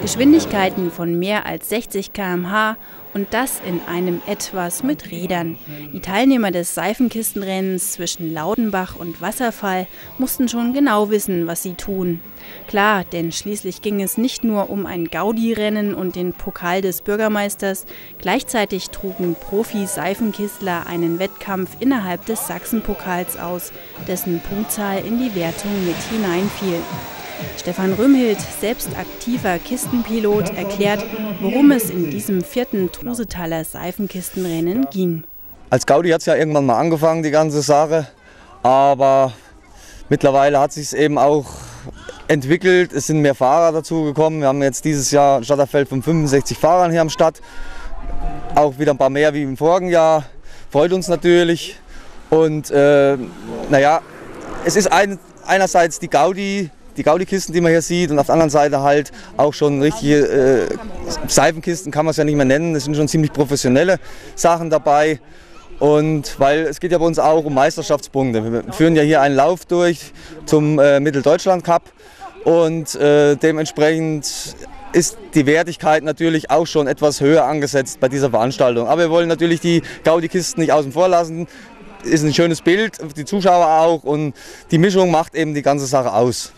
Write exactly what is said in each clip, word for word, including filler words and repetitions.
Geschwindigkeiten von mehr als sechzig Kilometer pro Stunde und das in einem Etwas mit Rädern. Die Teilnehmer des Seifenkistenrennens zwischen Laudenbach und Wasserfall mussten schon genau wissen, was sie tun. Klar, denn schließlich ging es nicht nur um ein Gaudi-Rennen und den Pokal des Bürgermeisters, gleichzeitig trugen Profi-Seifenkistler einen Wettkampf innerhalb des Sachsenpokals aus, dessen Punktzahl in die Wertung mit hineinfiel. Stefan Römhild, selbst aktiver Kistenpilot, erklärt, worum es in diesem vierten Trusetaler Seifenkistenrennen ging. Als Gaudi hat es ja irgendwann mal angefangen, die ganze Sache, aber mittlerweile hat sich es eben auch entwickelt. Es sind mehr Fahrer dazugekommen. Wir haben jetzt dieses Jahr ein Starterfeld von fünfundsechzig Fahrern hier am Start. Auch wieder ein paar mehr wie im vorigen Jahr. Freut uns natürlich. Und äh, naja, es ist ein, einerseits die Gaudi, die Gaudi-Kisten, die man hier sieht, und auf der anderen Seite halt auch schon richtige äh, Seifenkisten, kann man es ja nicht mehr nennen. Es sind schon ziemlich professionelle Sachen dabei. Und weil es geht ja bei uns auch um Meisterschaftspunkte. Wir führen ja hier einen Lauf durch zum äh, Mitteldeutschland-Cup und äh, dementsprechend ist die Wertigkeit natürlich auch schon etwas höher angesetzt bei dieser Veranstaltung. Aber wir wollen natürlich die Gaudi-Kisten nicht außen vor lassen. Ist ein schönes Bild, die Zuschauer auch, und die Mischung macht eben die ganze Sache aus.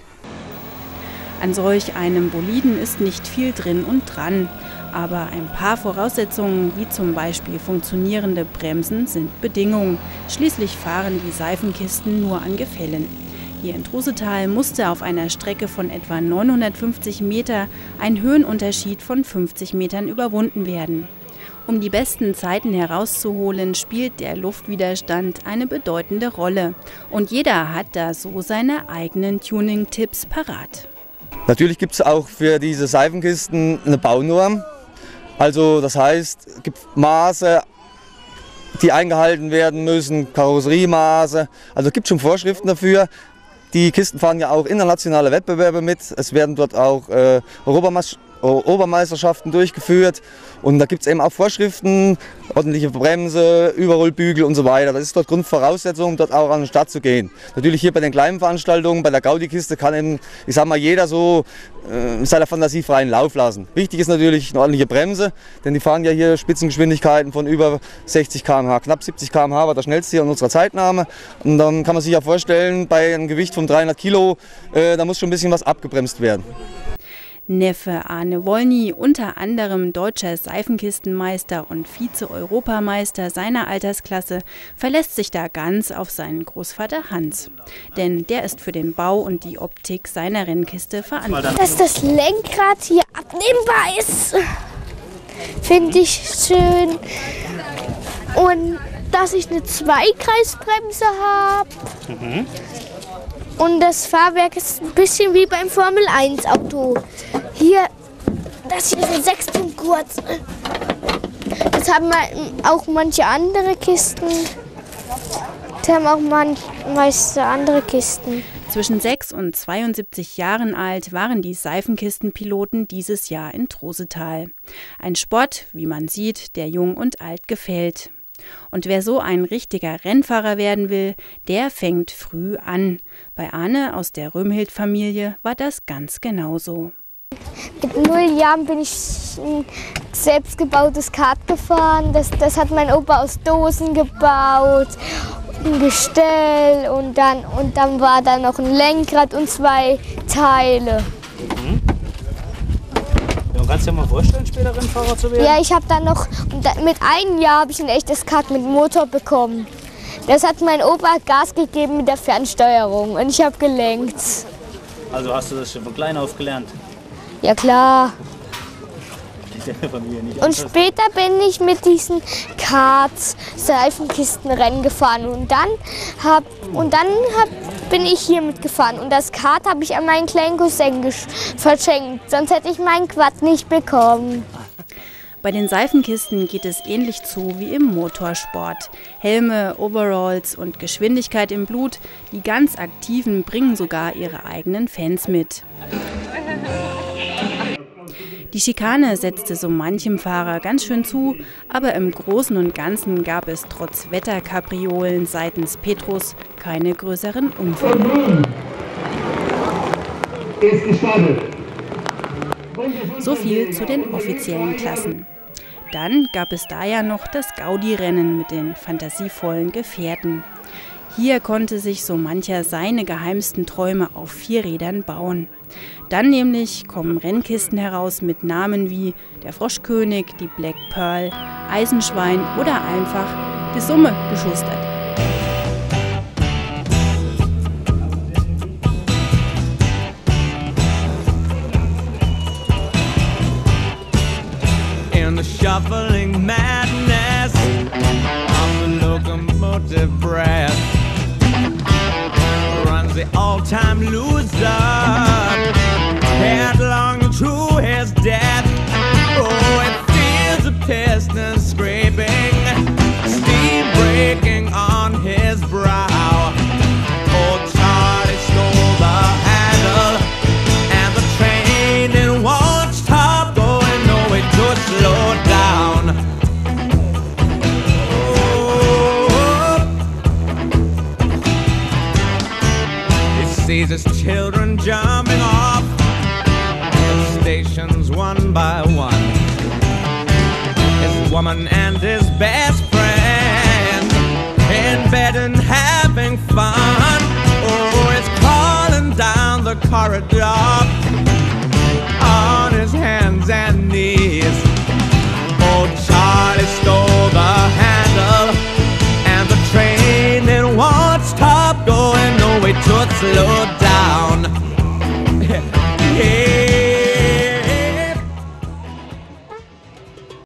An solch einem Boliden ist nicht viel drin und dran, aber ein paar Voraussetzungen, wie zum Beispiel funktionierende Bremsen, sind Bedingungen. Schließlich fahren die Seifenkisten nur an Gefällen. Hier in Trusetal musste auf einer Strecke von etwa neunhundertfünfzig Meter ein Höhenunterschied von fünfzig Metern überwunden werden. Um die besten Zeiten herauszuholen, spielt der Luftwiderstand eine bedeutende Rolle. Und jeder hat da so seine eigenen Tuning-Tipps parat. Natürlich gibt es auch für diese Seifenkisten eine Baunorm. Also das heißt, es gibt Maße, die eingehalten werden müssen, Karosseriemaße. Also es gibt schon Vorschriften dafür. Die Kisten fahren ja auch internationale Wettbewerbe mit. Es werden dort auch äh, Europameisterschaften durchgeführt. Und da gibt es eben auch Vorschriften, ordentliche Bremse, Überrollbügel und so weiter. Das ist dort Grundvoraussetzung, dort auch an den Start zu gehen. Natürlich hier bei den kleinen Veranstaltungen, bei der Gaudi-Kiste kann eben, ich sag mal, jeder so äh, seiner Fantasie freien Lauf lassen. Wichtig ist natürlich eine ordentliche Bremse, denn die fahren ja hier Spitzengeschwindigkeiten von über sechzig Kilometer pro Stunde. Knapp siebzig Kilometer pro Stunde war der schnellste hier in unserer Zeitnahme. Und dann kann man sich ja vorstellen, bei einem Gewicht von dreihundert Kilo, äh, da muss schon ein bisschen was abgebremst werden. Neffe Arne Wollny, unter anderem deutscher Seifenkistenmeister und Vize-Europameister seiner Altersklasse, verlässt sich da ganz auf seinen Großvater Hans. Denn der ist für den Bau und die Optik seiner Rennkiste verantwortlich. Dass das Lenkrad hier abnehmbar ist, finde ich schön. Und dass ich eine Zweikreisbremse habe. Mhm. Und das Fahrwerk ist ein bisschen wie beim Formel eins Auto. Hier, das hier ist ein Sechspunktgurt. Das haben auch manche andere Kisten. Das haben auch manche meiste andere Kisten. Zwischen sechs und zweiundsiebzig Jahren alt waren die Seifenkistenpiloten dieses Jahr in Trusetal. Ein Sport, wie man sieht, der jung und alt gefällt. Und wer so ein richtiger Rennfahrer werden will, der fängt früh an. Bei Arne aus der Römhild-Familie war das ganz genauso. Mit null Jahren bin ich ein selbstgebautes Kart gefahren. Das, das hat mein Opa aus Dosen gebaut, ein Gestell und dann, und dann war da noch ein Lenkrad und zwei Teile. Mhm. Kannst du dir mal vorstellen, später Rennfahrer zu werden? Ja, ich habe dann noch, mit einem Jahr habe ich ein echtes Kart mit Motor bekommen. Das hat mein Opa Gas gegeben mit der Fernsteuerung und ich habe gelenkt. Also hast du das schon von klein auf gelernt? Ja klar. Familie nicht und später bin ich mit diesen Karts Seifenkistenrennen gefahren und dann, hab, und dann hab, bin ich hier mitgefahren und das Kart habe ich an meinen kleinen Cousin verschenkt, sonst hätte ich meinen Quad nicht bekommen. Bei den Seifenkisten geht es ähnlich zu wie im Motorsport. Helme, Overalls und Geschwindigkeit im Blut, die ganz Aktiven bringen sogar ihre eigenen Fans mit. Die Schikane setzte so manchem Fahrer ganz schön zu, aber im Großen und Ganzen gab es trotz Wetterkapriolen seitens Petrus keine größeren Unfälle. Ist gestartet. So viel zu den offiziellen Klassen. Dann gab es da ja noch das Gaudi-Rennen mit den fantasievollen Gefährten. Hier konnte sich so mancher seine geheimsten Träume auf vier Rädern bauen. Dann nämlich kommen Rennkisten heraus mit Namen wie der Froschkönig, die Black Pearl, Eisenschwein oder einfach die Summe geschustert. In the shuffling madness of the locomotive breath runs the all-time loser, headlong to his death. Oh, it feels the piston scraping, steam breaking on his brow. Oh, Charlie stole the handle, and the train it won't stop going, no, it just slow down. Sees his children jumping off the stations one by one. His woman and his best friend in bed and having fun.